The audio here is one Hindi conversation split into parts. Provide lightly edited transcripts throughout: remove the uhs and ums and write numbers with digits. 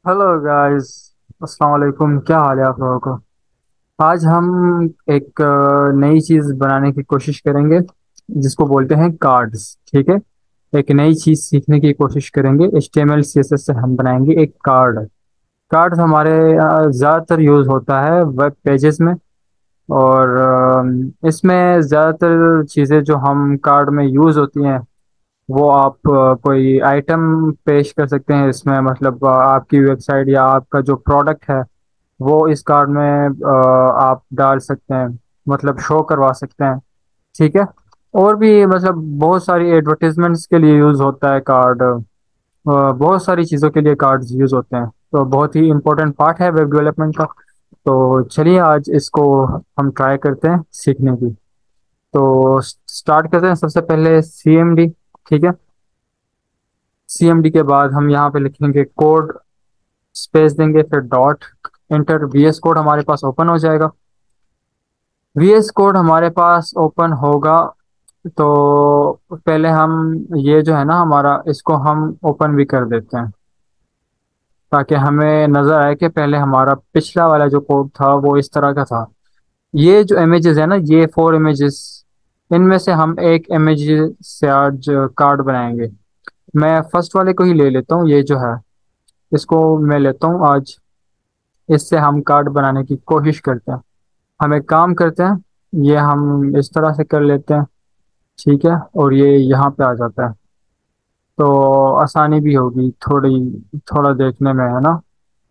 Hello guys. अस्सलाम वालेकुम। क्या हाल है आप लोगों को? आज हम एक नई चीज़ बनाने की कोशिश करेंगे जिसको बोलते हैं कार्ड्स। ठीक है। एक नई चीज़ सीखने की कोशिश करेंगे। HTML CSS से हम बनाएंगे एक कार्ड। कार्ड हमारे ज़्यादातर यूज़ होता है वेब पेजेस में। और इसमें ज़्यादातर चीज़ें जो हम कार्ड में यूज़ होती हैं वो आप कोई आइटम पेश कर सकते हैं इसमें, मतलब आपकी वेबसाइट या आपका जो प्रोडक्ट है वो इस कार्ड में आप डाल सकते हैं, मतलब शो करवा सकते हैं। ठीक है। और भी मतलब बहुत सारी एडवर्टीजमेंट्स के लिए यूज़ होता है कार्ड। बहुत सारी चीज़ों के लिए कार्ड्स यूज़ होते हैं, तो बहुत ही इम्पोर्टेंट पार्ट है वेब डेवलपमेंट का। तो चलिए आज इसको हम ट्राई करते हैं सीखने की। तो स्टार्ट करते हैं सबसे पहले CMD। ठीक है। CMD के बाद हम यहाँ पे लिखेंगे कोड, स्पेस देंगे, फिर डॉट, इंटर। VS कोड हमारे पास ओपन हो जाएगा। VS कोड हमारे पास ओपन होगा तो पहले हम ये जो है ना हमारा, इसको हम ओपन भी कर देते हैं ताकि हमें नज़र आए कि पहले हमारा पिछला वाला जो कोड था वो इस तरह का था। ये जो इमेजेस है ना, ये 4 इमेजेस, इनमें से हम एक इमेज से आज कार्ड बनाएंगे। मैं फर्स्ट वाले को ही ले लेता हूँ, ये जो है इसको मैं लेता हूँ आज। इससे हम कार्ड बनाने की कोशिश करते हैं। हम एक काम करते हैं, ये हम इस तरह से कर लेते हैं। ठीक है। और ये यहाँ पे आ जाता है तो आसानी भी होगी थोड़ी, थोड़ा देखने में, है ना?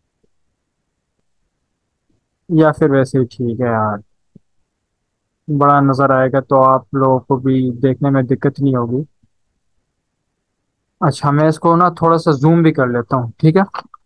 या फिर वैसे ही ठीक है यार, बड़ा नज़र आएगा तो आप लोगों को भी देखने में दिक्कत नहीं होगी। अच्छा, मैं इसको ना थोड़ा सा जूम भी कर लेता हूँ। ठीक है।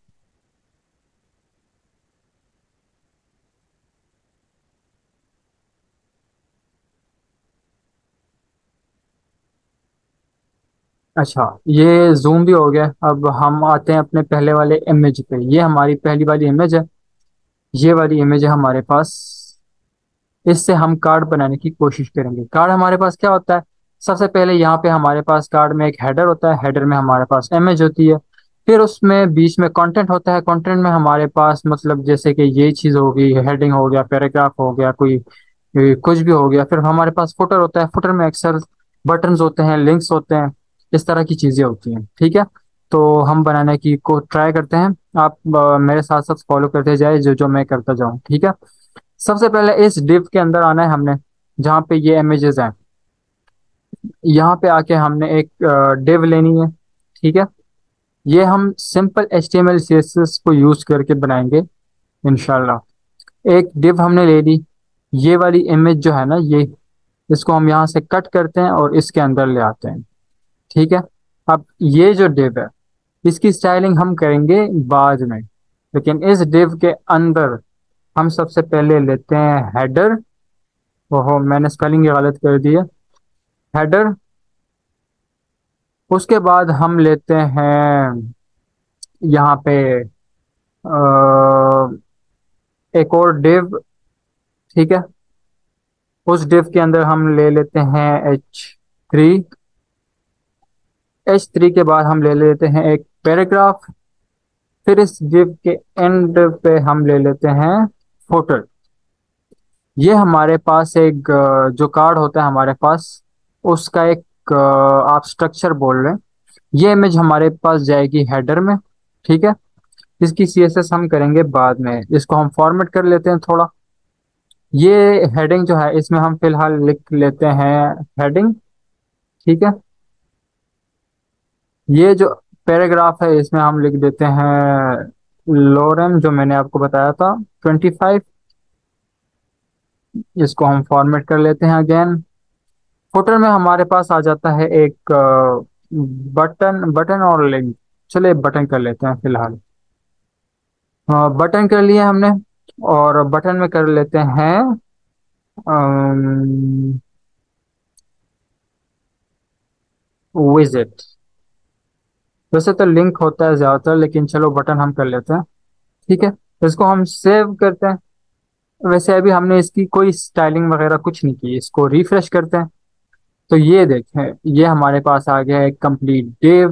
अच्छा, ये जूम भी हो गया। अब हम आते हैं अपने पहले वाले इमेज पे। ये हमारी पहली वाली इमेज है। ये वाली इमेज है हमारे पास। इससे हम कार्ड बनाने की कोशिश करेंगे। कार्ड हमारे पास क्या होता है? सबसे पहले यहाँ पे हमारे पास कार्ड में एक हेडर होता है। हेडर में हमारे पास इमेज होती है। फिर उसमें बीच में कंटेंट होता है। कंटेंट में हमारे पास मतलब जैसे कि ये चीज़ होगी, हेडिंग हो गया, पैराग्राफ हो गया, कोई कुछ भी हो गया। फिर हमारे पास फुटर होता है। फुटर में अक्सर बटन्स होते हैं, लिंक्स होते हैं, इस तरह की चीज़ें होती हैं। ठीक है। तो हम बनाने की को ट्राई करते हैं। आप मेरे साथ साथ फॉलो करते जाए जो जो मैं करता जाऊँ। ठीक है। सबसे पहले इस डिव के अंदर आना है हमने, जहाँ पे ये इमेजेस हैं। यहाँ पे आके हमने एक डिव लेनी है। ठीक है। ये हम सिंपल HTML CSS को यूज करके बनाएंगे इंशाल्लाह। एक डिव हमने ले ली। ये वाली इमेज जो है ना, ये इसको हम यहाँ से कट करते हैं और इसके अंदर ले आते हैं। ठीक है। अब ये जो डिव है इसकी स्टाइलिंग हम करेंगे बाद में, लेकिन इस डिव के अंदर हम सबसे पहले लेते हैं हेडर। ओहो, मैंने स्पेलिंग गलत कर दी है। हेडर। उसके बाद हम लेते हैं यहाँ पे एक और डिव। ठीक है। उस डिव के अंदर हम ले लेते हैं H3। H3 के बाद हम ले लेते हैं एक पैराग्राफ। फिर इस डिव के एंड पे हम ले लेते हैं फुटर। ये हमारे पास एक जो कार्ड होता है हमारे पास, उसका एक आप स्ट्रक्चर बोल रहे हैं। ये इमेज हमारे पास जाएगी हेडर में। ठीक है। इसकी CSS हम करेंगे बाद में, इसको हम फॉर्मेट कर लेते हैं थोड़ा। ये हेडिंग जो है इसमें हम फिलहाल लिख लेते हैं हेडिंग। ठीक है। ये जो पैराग्राफ है इसमें हम लिख देते हैं लोरेम, जो मैंने आपको बताया था, 25। इसको हम फॉर्मेट कर लेते हैं अगेन। फुटर में हमारे पास आ जाता है एक बटन, बटन और लिंक। चलिए बटन कर लेते हैं फिलहाल। बटन कर लिए हमने। और बटन में कर लेते हैं विजिट। वैसे तो लिंक होता है ज्यादातर, लेकिन चलो बटन हम कर लेते हैं। ठीक है। इसको हम सेव करते हैं। वैसे अभी हमने इसकी कोई स्टाइलिंग वगैरह कुछ नहीं की, इसको रिफ्रेश करते हैं। तो ये देखें, ये हमारे पास आ गया है कंप्लीट डिव।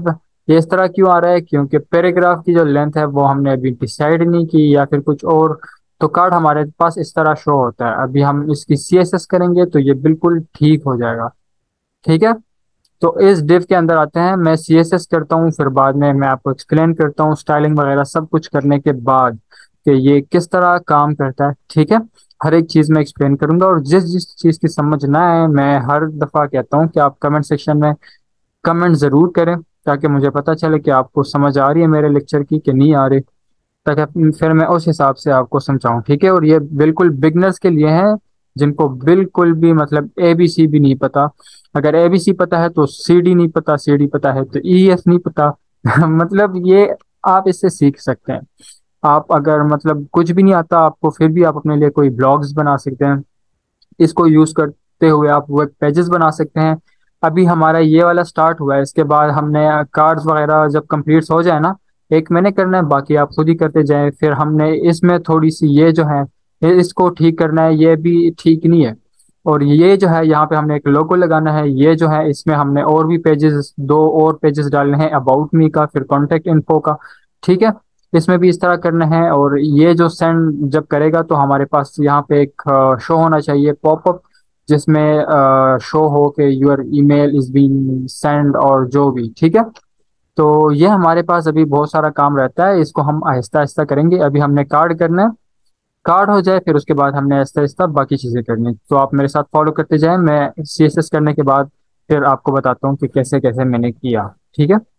ये इस तरह क्यों आ रहा है? क्योंकि पैराग्राफ की जो लेंथ है वो हमने अभी डिसाइड नहीं की, या फिर कुछ और। तो कार्ड हमारे पास इस तरह शो होता है। अभी हम इसकी CSS करेंगे तो ये बिल्कुल ठीक हो जाएगा। ठीक है। तो इस डिव के अंदर आते हैं, मैं CSS करता हूँ, फिर बाद में मैं आपको एक्सप्लेन करता हूँ स्टाइलिंग वगैरह सब कुछ करने के बाद कि ये किस तरह काम करता है। ठीक है। हर एक चीज़ मैं एक्सप्लेन करूंगा, और जिस जिस चीज़ की समझ ना आए मैं हर दफ़ा कहता हूँ कि आप कमेंट सेक्शन में कमेंट ज़रूर करें, ताकि मुझे पता चले कि आपको समझ आ रही है मेरे लेक्चर की कि नहीं आ रही, ताकि फिर मैं उस हिसाब से आपको समझाऊं। ठीक है। और ये बिल्कुल बिगनर्स के लिए है, जिनको बिल्कुल भी मतलब ABC भी नहीं पता। अगर ABC पता है तो CD नहीं पता, CD पता है तो EF नहीं पता। मतलब ये आप इससे सीख सकते हैं। आप अगर मतलब कुछ भी नहीं आता आपको, फिर भी आप अपने लिए कोई ब्लॉग्स बना सकते हैं। इसको यूज करते हुए आप वेब पेजेस बना सकते हैं। अभी हमारा ये वाला स्टार्ट हुआ है, इसके बाद हमने कार्ड्स वगैरह जब कंप्लीट हो जाए ना, एक मैंने करना है, बाकी आप खुद ही करते जाएं। फिर हमने इसमें थोड़ी सी ये जो है इसको ठीक करना है, ये भी ठीक नहीं है। और ये जो है यहाँ पे हमने एक लोगो लगाना है, ये जो है इसमें हमने और भी पेजेस, दो और पेजेस डालने हैं, अबाउट मी का, फिर कॉन्टेक्ट इन्फो का। ठीक है। इसमें भी इस तरह करना है। और ये जो सेंड जब करेगा तो हमारे पास यहाँ पे एक शो होना चाहिए पॉपअप, जिसमें शो हो के your email is been send, और जो भी। ठीक है। तो ये हमारे पास अभी बहुत सारा काम रहता है, इसको हम आहिस्ता आहिस्ता करेंगे। अभी हमने कार्ड करना है, कार्ड हो जाए फिर उसके बाद हमने आहिस्ता आहिस्ता बाकी चीज़ें करनी है। तो आप मेरे साथ फॉलो करते जाएं, मैं CSS करने के बाद फिर आपको बताता हूँ कि कैसे कैसे मैंने किया। ठीक है।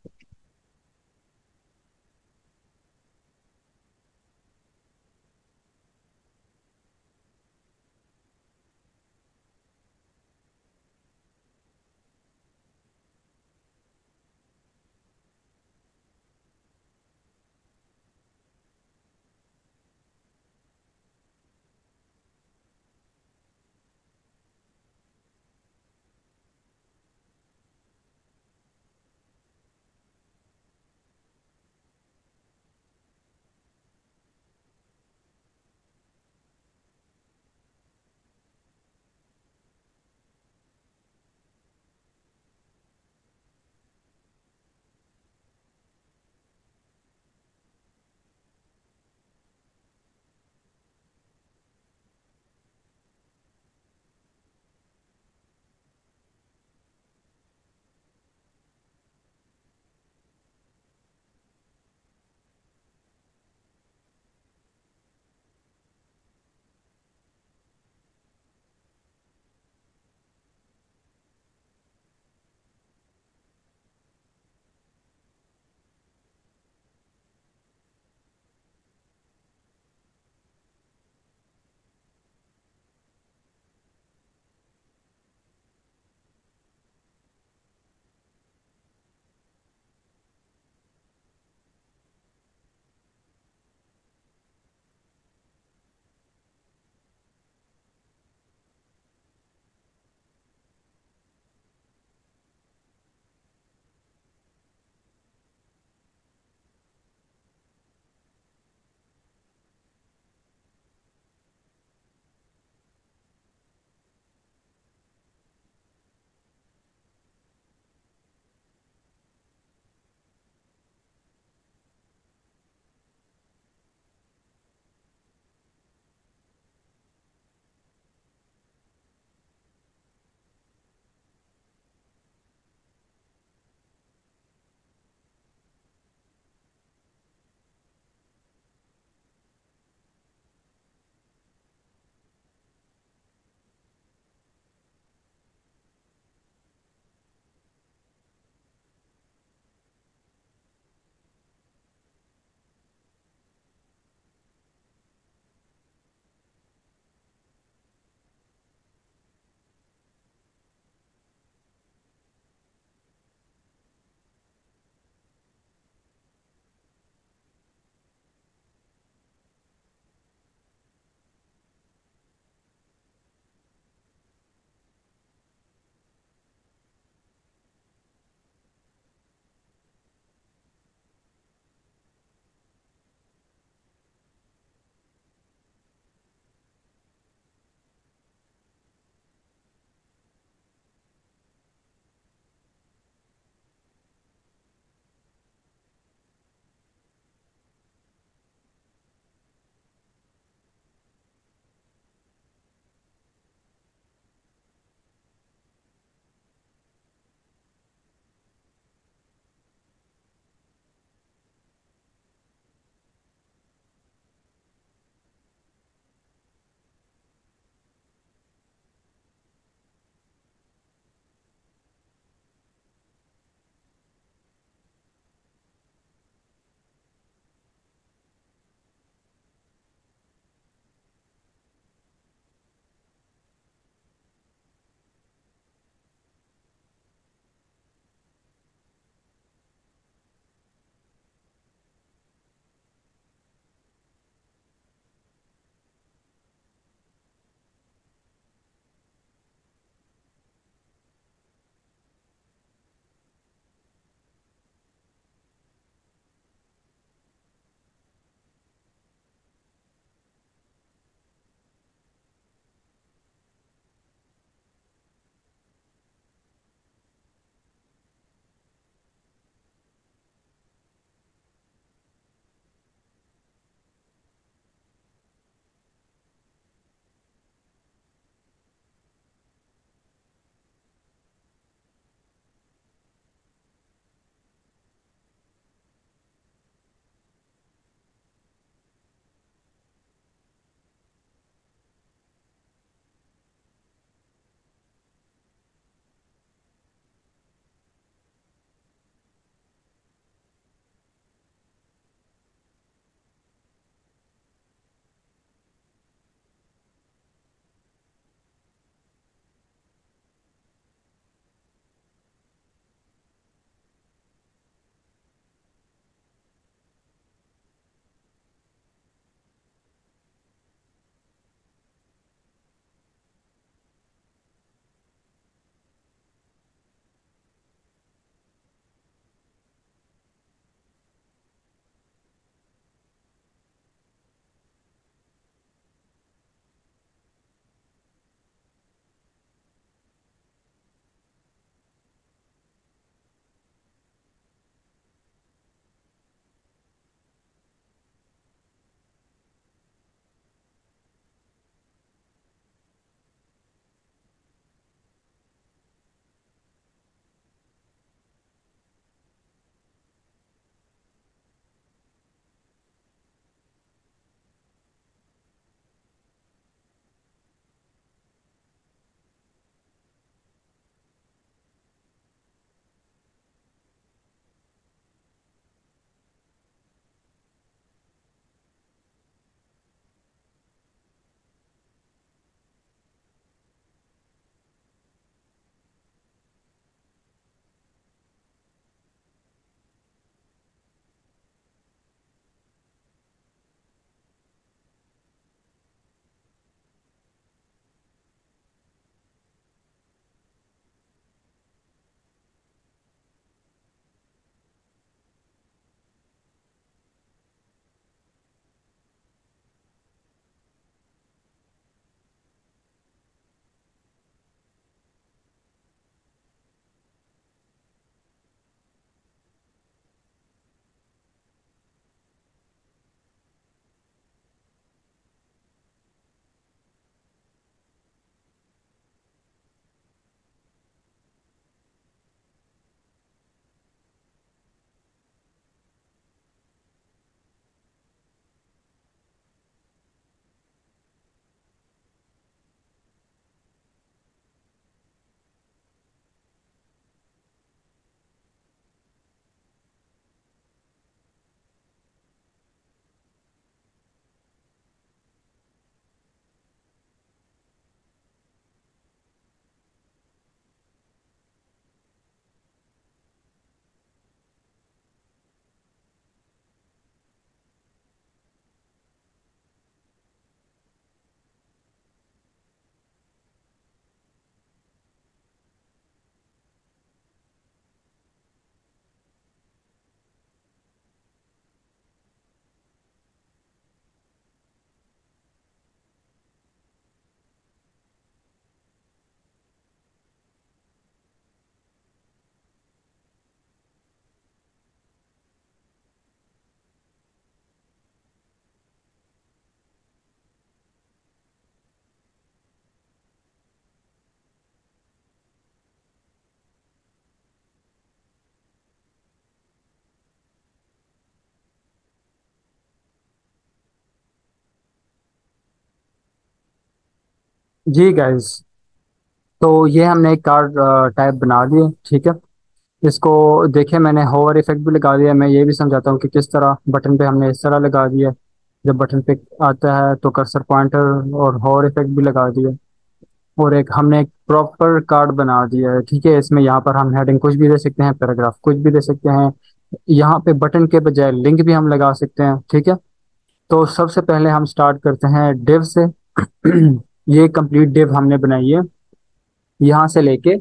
जी गाइस, तो ये हमने एक कार्ड टाइप बना दिए, ठीक है। इसको देखे मैंने होवर इफेक्ट भी लगा दिया। मैं ये भी समझाता हूँ कि किस तरह बटन पे हमने इस तरह लगा दिया। जब बटन पे आता है तो कर्सर पॉइंटर और होवर इफेक्ट भी लगा दिया। और एक हमने एक प्रॉपर कार्ड बना दिया है, ठीक है। इसमें यहाँ पर हम हेडिंग कुछ भी दे सकते हैं, पैराग्राफ कुछ भी दे सकते हैं। यहाँ पे बटन के बजाय लिंक भी हम लगा सकते हैं, ठीक है। तो सबसे पहले हम स्टार्ट करते हैं डिव से। ये कंप्लीट डिव हमने बनाई है, यहाँ से लेके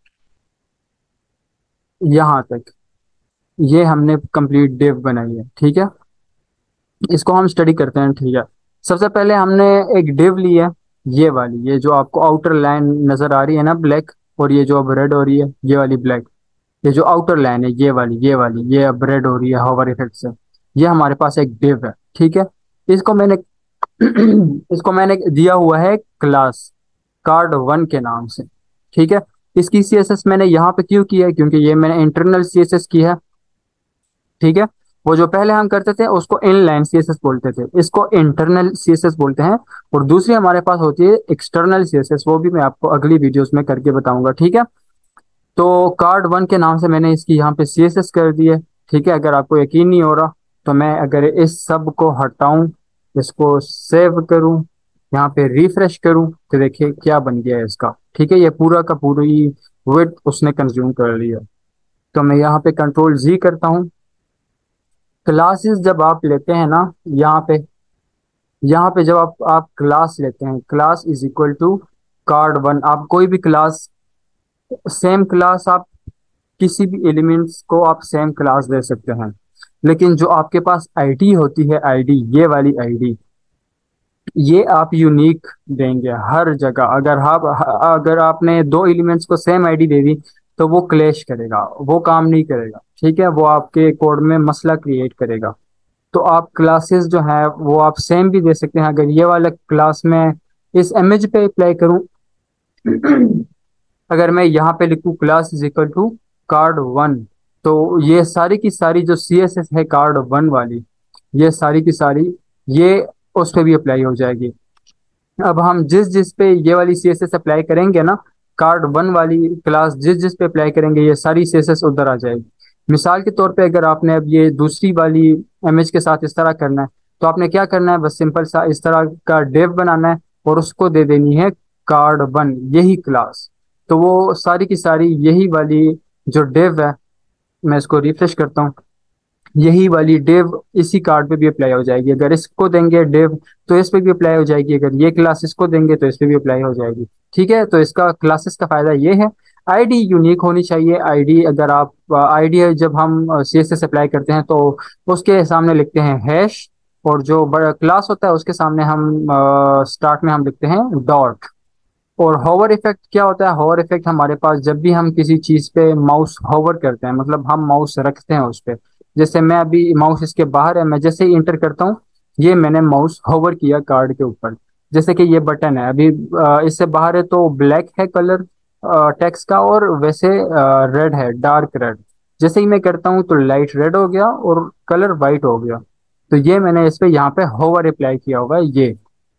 यहाँ तक। ये हमने कंप्लीट डिव बनाई है, ठीक है। इसको हम स्टडी करते हैं, ठीक है। सबसे पहले हमने एक डिव ली है, ये वाली, ये जो आपको आउटर लाइन नजर आ रही है ना ब्लैक, और ये जो अब रेड हो रही है ये वाली ब्लैक। ये जो आउटर लाइन है ये वाली ये अब रेड हो रही है हॉवर इफेक्ट से। ये हमारे पास एक डिव है, ठीक है। इसको मैंने इसको मैंने दिया हुआ है क्लास कार्ड वन के नाम से, ठीक है। इसकी सीएसएस मैंने यहाँ पे क्यों की है, क्योंकि ये मैंने इंटरनल सीएसएस की है, ठीक है। वो जो पहले हम करते थे उसको इनलाइन सीएसएस बोलते थे, इसको इंटरनल सीएसएस बोलते हैं। और दूसरी हमारे पास होती है एक्सटर्नल सीएसएस, वो भी मैं आपको अगली वीडियोस में करके बताऊंगा, ठीक है। तो कार्ड वन के नाम से मैंने इसकी यहाँ पे सीएसएस कर दी है, ठीक है। अगर आपको यकीन नहीं हो रहा तो मैं अगर इस सब को हटाऊं, इसको सेव करूं, यहाँ पे रिफ्रेश करूं, तो देखिए क्या बन गया है इसका, ठीक है। ये पूरा का पूरी विड्थ उसने कंज्यूम कर लिया। तो मैं यहाँ पे कंट्रोल जी करता हूँ। क्लासेस जब आप लेते हैं ना, यहाँ पे यहाँ पे जब आप क्लास लेते हैं, class is equal to card one. आप कोई भी क्लास, सेम क्लास, आप किसी भी एलिमेंट्स को आप सेम क्लास दे सकते हैं। लेकिन जो आपके पास आईडी होती है, आईडी, ये वाली आईडी, ये आप यूनिक देंगे हर जगह। अगर आपने दो एलिमेंट्स को सेम आईडी दे दी तो वो क्लैश करेगा, वो काम नहीं करेगा, ठीक है। वो आपके कोड में मसला क्रिएट करेगा। तो आप क्लासेस जो है वो आप सेम भी दे सकते हैं। अगर ये वाला क्लास में इस इमेज पे अप्लाई करूं, अगर मैं यहाँ पे लिखूं class is equal to card one, तो ये सारी की सारी जो सी एस एस है कार्ड वन वाली, ये सारी की सारी ये उस पर भी अप्लाई हो जाएगी। अब हम जिस जिस पे ये वाली सी एस एस अप्लाई करेंगे ना, कार्ड वन वाली क्लास जिस जिस पे अप्लाई करेंगे ये सारी सी एस एस उधर आ जाएगी। मिसाल के तौर पे अगर आपने अब ये दूसरी वाली इमेज के साथ इस तरह करना है, तो आपने क्या करना है, बस सिंपल सा इस तरह का डेव बनाना है और उसको दे देनी है कार्ड वन, यही क्लास। तो वो सारी की सारी यही वाली जो डेव है, मैं इसको रिफ्रेश करता हूँ, यही वाली डेव इसी कार्ड पे भी अप्लाई हो जाएगी। अगर इसको देंगे डेव तो इस पे भी अप्लाई हो जाएगी, अगर ये क्लास इसको देंगे तो इस पे भी अप्लाई हो जाएगी, ठीक है। तो इसका क्लासेस का फायदा ये है, आईडी यूनिक होनी चाहिए। आईडी अगर आप आईडी जब हम सीएसएस अप्लाई करते हैं तो उसके सामने लिखते हैं हैश, और जो बड़ा क्लास होता है उसके सामने हम स्टार्ट में हम लिखते हैं डॉट। और होवर इफेक्ट क्या होता है, होवर इफेक्ट हमारे पास जब भी हम किसी चीज पे माउस होवर करते हैं, मतलब हम माउस रखते हैं उस पे। जैसे मैं अभी माउस इसके बाहर है, मैं जैसे ही इंटर करता हूँ, ये मैंने माउस होवर किया कार्ड के ऊपर। जैसे कि ये बटन है अभी इससे बाहर है तो ब्लैक है कलर टेक्स्ट का, और वैसे रेड है, डार्क रेड। जैसे ही मैं करता हूँ तो लाइट रेड हो गया और कलर वाइट हो गया। तो ये मैंने इस पे यहाँ पे होवर अप्लाई किया हुआ है, ये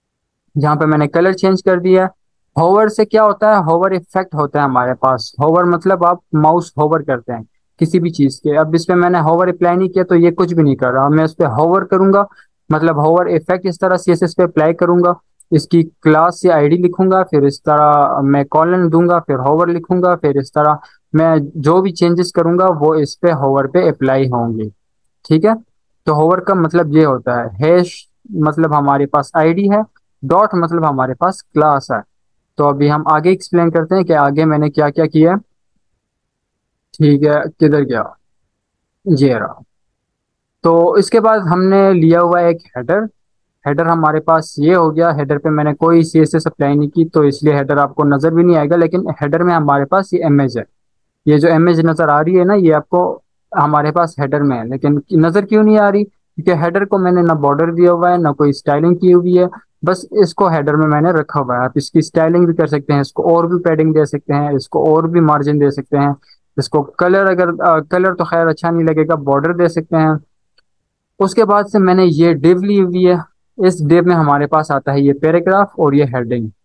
जहाँ पे मैंने कलर चेंज कर दिया। होवर से क्या होता है, होवर इफेक्ट होता है हमारे पास। होवर मतलब आप माउस होवर करते हैं किसी भी चीज के। अब इस पे मैंने होवर अप्लाई नहीं किया तो ये कुछ भी नहीं कर रहा। मैं इस पे होवर करूंगा, मतलब होवर इफेक्ट इस तरह सीएसएस पे अप्लाई करूंगा, इसकी क्लास या आईडी लिखूंगा, फिर इस तरह मैं कॉलन दूंगा, फिर होवर लिखूंगा, फिर इस तरह मैं जो भी चेंजेस करूंगा वो इस पे होवर पे अप्लाई होंगे, ठीक है। तो होवर का मतलब ये होता है। हैश मतलब हमारे पास आईडी है, डॉट मतलब हमारे पास क्लास है। तो अभी हम आगे एक्सप्लेन करते हैं कि आगे मैंने क्या क्या किया, ठीक है। किधर गया, ये रहा। तो इसके बाद हमने लिया हुआ है एक हेडर। हेडर हमारे पास ये हो गया। हेडर पे मैंने कोई सीएसएस अप्लाई नहीं की तो इसलिए हेडर आपको नजर भी नहीं आएगा, लेकिन हेडर में हमारे पास ये इमेज है। ये जो इमेज नजर आ रही है ना, ये आपको हमारे पास हेडर में है, लेकिन नजर क्यों नहीं आ रही, क्योंकि हेडर को मैंने ना बॉर्डर दिया हुआ है ना कोई स्टाइलिंग की हुई है। बस इसको हेडर में मैंने रखा हुआ है। आप इसकी स्टाइलिंग भी कर सकते हैं, इसको और भी पैडिंग दे सकते हैं, इसको और भी मार्जिन दे सकते हैं, इसको कलर, अगर कलर तो खैर अच्छा नहीं लगेगा, बॉर्डर दे सकते हैं। उसके बाद से मैंने ये डिव ली हुई है। इस डिव में हमारे पास आता है ये पैराग्राफ और ये हेडिंग।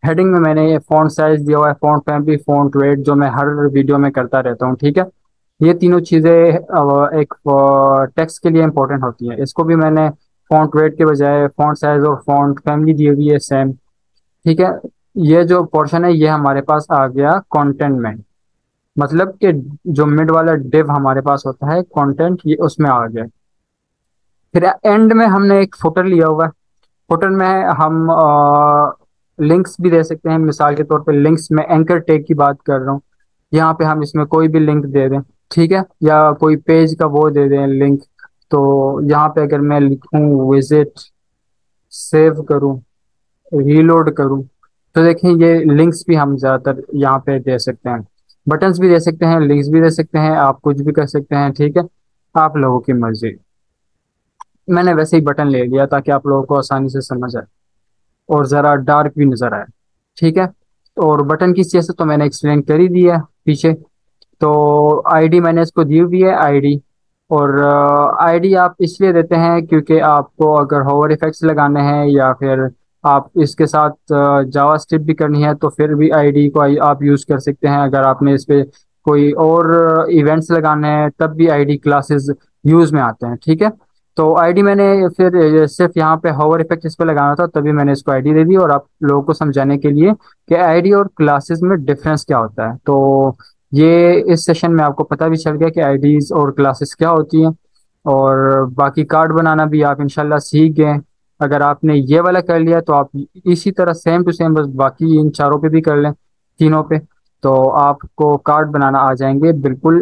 हेडिंग में मैंने फ़ॉन्ट साइज दिया हुआ है, फ़ॉन्ट फैमिली, फ़ॉन्ट वेट, जो मैं हर वीडियो में करता रहता हूँ, ठीक है। ये तीनों चीज़ें एक टेक्स्ट के लिए इंपॉर्टेंट होती हैं। इसको भी मैंने फ़ॉन्ट वेट के बजाय फ़ॉन्ट साइज और फ़ॉन्ट फैमिली दी हुई है सेम, ठीक है। ये जो पोर्शन है ये हमारे पास आ गया कंटेंट में, मतलब कि जो मिड वाला डिव हमारे पास होता है कंटेंट, ये उसमें आ गया। फिर एंड में हमने एक फुटर लिया हुआ है। फुटर में हम लिंक्स भी दे सकते हैं। मिसाल के तौर पे लिंक्स में एंकर टैग की बात कर रहा हूँ। यहाँ पे हम इसमें कोई भी लिंक दे दें, ठीक है, या कोई पेज का वो दे दें लिंक। तो यहाँ पे अगर मैं लिखूँ विजिट, सेव करूँ, रीलोड करूँ, तो देखें ये लिंक्स भी हम ज़्यादातर यहाँ पे दे सकते हैं। बटन्स भी दे सकते हैं, लिंक्स भी दे सकते हैं, आप कुछ भी कर सकते हैं, ठीक है, आप लोगों की मर्जी। मैंने वैसे ही बटन ले लिया ताकि आप लोगों को आसानी से समझ आए और ज़रा डार्क भी नज़र आए, ठीक है। और बटन की चीज़ तो मैंने एक्सप्लेन कर ही दिया है पीछे। तो आईडी मैंने इसको दी हुई है, आईडी। और आईडी आप इसलिए देते हैं क्योंकि आपको अगर होवर इफेक्ट्स लगाने हैं या फिर आप इसके साथ जावा स्क्रिप्ट भी करनी है तो फिर भी आईडी को आप यूज़ कर सकते हैं। अगर आपने इस पे कोई और इवेंट्स लगाने हैं तब भी आईडी क्लासेस यूज़ में आते हैं, ठीक है। तो आईडी मैंने फिर सिर्फ यहाँ पे होवर इफेक्ट इस पे लगाना था, तभी मैंने इसको आईडी दे दी। और आप लोगों को समझाने के लिए कि आईडी और क्लासेस में डिफरेंस क्या होता है, तो ये इस सेशन में आपको पता भी चल गया कि आईडीज और क्लासेस क्या होती हैं। और बाकी कार्ड बनाना भी आप इंशाल्लाह सीख गए। अगर आपने ये वाला कर लिया तो आप इसी तरह सेम टू सेम बस बाकी इन चारों पे भी कर लें, तीनों पे, तो आपको कार्ड बनाना आ जाएंगे बिल्कुल।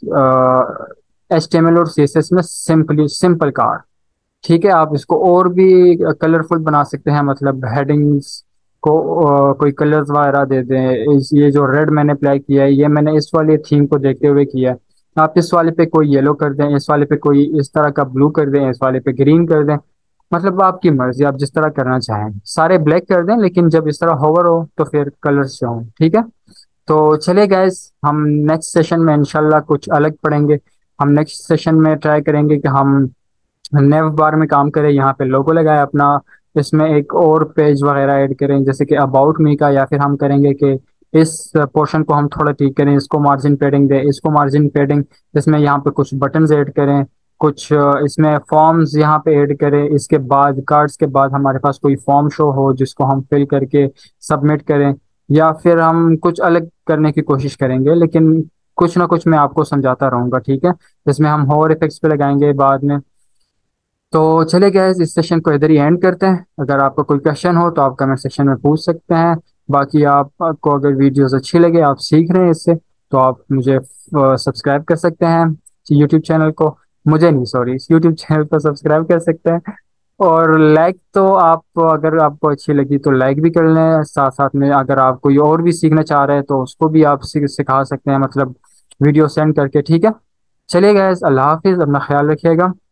HTML और CSS में सिंपली सिंपल कार्ड, ठीक है। आप इसको और भी कलरफुल बना सकते हैं, मतलब हेडिंग्स को कोई कलर्स वगैरह दे दें। ये जो रेड मैंने अप्लाई किया है ये मैंने इस वाले थीम को देखते हुए किया है। आप इस वाले पे कोई येलो कर दें, इस वाले पे कोई इस तरह का ब्लू कर दें, इस वाले पे ग्रीन कर दें, मतलब आपकी मर्जी, आप जिस तरह करना चाहें। सारे ब्लैक कर दें लेकिन जब इस तरह होवर हो तो फिर कलर्स जो हों, ठीक है। तो चलिए गाइस, हम नेक्स्ट सेशन में इंशाल्लाह कुछ अलग पढ़ेंगे। हम नेक्स्ट सेशन में ट्राई करेंगे कि हम नेव बार में काम करें, यहाँ पे लोगो लगाए अपना, इसमें एक और पेज वगैरह ऐड करें जैसे कि अबाउट मी का, या फिर हम करेंगे कि इस पोर्शन को हम थोड़ा ठीक करें, इसको मार्जिन पेडिंग दें, इसको मार्जिन पेडिंग, इसमें यहाँ पे कुछ बटन्स ऐड करें, कुछ इसमें फॉर्म्स यहाँ पे ऐड करें। इसके बाद कार्ड्स के बाद हमारे पास कोई फॉर्म शो हो जिसको हम फिल करके सबमिट करें, या फिर हम कुछ अलग करने की कोशिश करेंगे। लेकिन कुछ ना कुछ मैं आपको समझाता रहूंगा, ठीक है। जिसमें हम होवर इफेक्ट्स पे लगाएंगे बाद में। तो चले गए, इस सेशन को इधर ही एंड करते हैं। अगर आपका कोई क्वेश्चन हो तो आप कमेंट सेक्शन में पूछ सकते हैं। बाकी आपको अगर वीडियोस अच्छी लगे, आप सीख रहे हैं इससे, तो आप मुझे सब्सक्राइब कर सकते हैं यूट्यूब चैनल को। मुझे नहीं, सॉरी, यूट्यूब चैनल को सब्सक्राइब कर सकते हैं। और लाइक तो आप, अगर आपको अच्छी लगी तो लाइक भी कर लें। साथ साथ में अगर आप कोई और भी सीखना चाह रहे हैं तो उसको भी आप सिखा सकते हैं, मतलब वीडियो सेंड करके, ठीक है। चलिए गाइस, अल्लाह हाफिज़, अपना ख्याल रखिएगा।